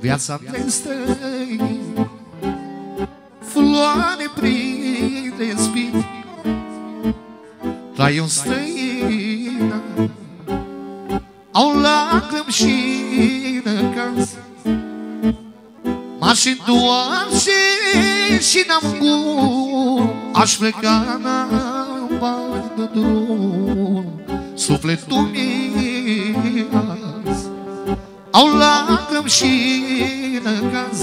viața peste-i floare prin respir. Trai un străină, au lacrimi și necaz, m-aș întoarce și n-am cum, aș pleca n-am bani de drum. Sufletul mi-azi au lacrimi și necaz,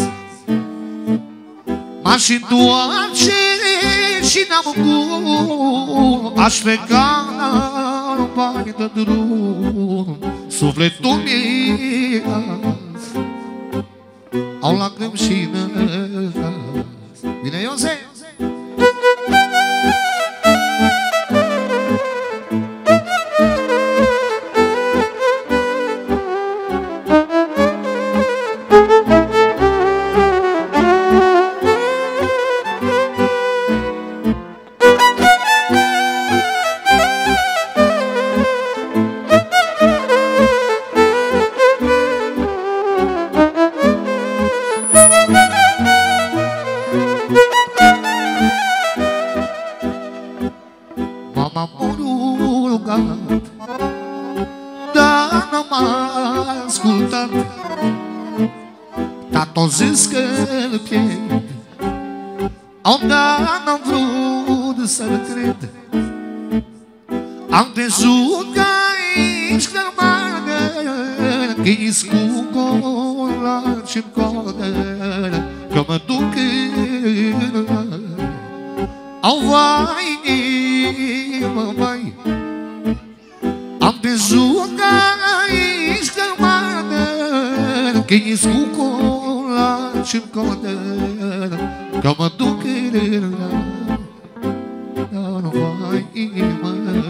m-aș întoarce și n-am cum, aș pleca n-am bani de drum. Sufletul mi-azi au lacrimi și necaz. Bine, Iosef! Dar n-am ascultat. Tata-o zis că-l pierd, dar n-am vrut să-l cred. Am crezut că aici cărmană, că-i cu colaci-n codă, că mă duc în au vai inimă, mai am crezut că aici cărmană, că-i cu colaci-n codă, că mă duc în vai inimă.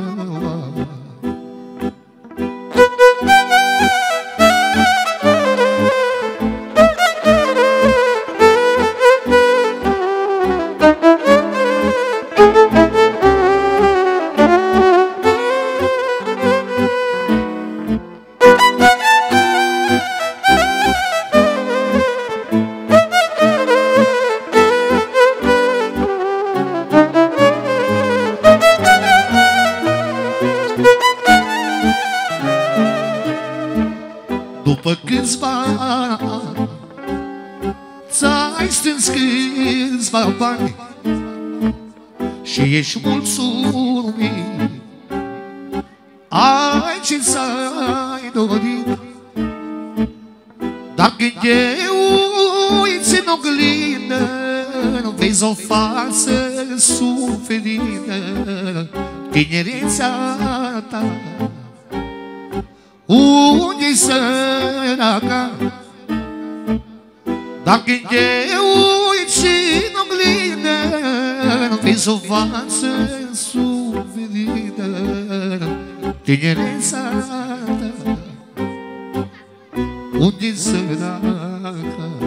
După câțiva ani ți-ai strâns câțiva bani și ești mulțumit, ai ce ți-ai dorit. Dar când te uiți în oglindă, vezi o față suferită, tinerețea ta. Unde-i săraca? Dar când te uiți în oglindă, vezi o față suferită, tinerețea ta. Unde-i săraca?